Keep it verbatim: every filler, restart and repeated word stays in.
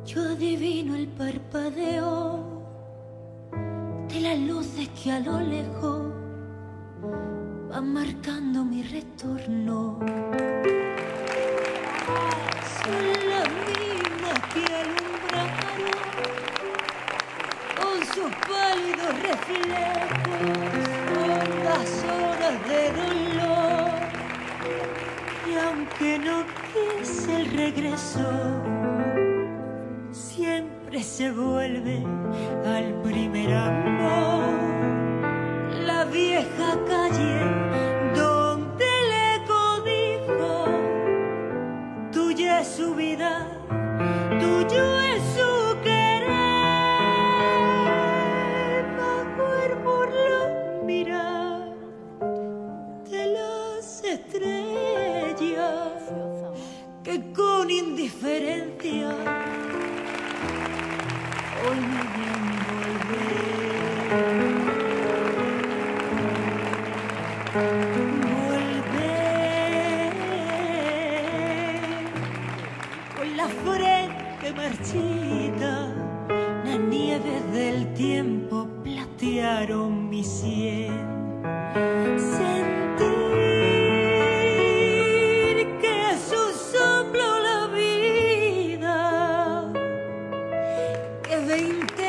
Yo adivino el parpadeo de las luces que a lo lejos van marcando mi retorno. Son las mismas que alumbraron con sus pálidos reflejos hondas horas de dolor. Y aunque no quise el regreso, siempre se vuelve al primer amor. La vieja calle donde el eco dijo: tuya es su vida, tuyo es su querer. Bajo el burlón mirar de las estrellas que con indiferencia hoy me ven volver, volver. Con la frente marchita, las nieves del tiempo platearon mi sien. Sentir que es un soplo la vida, que veinte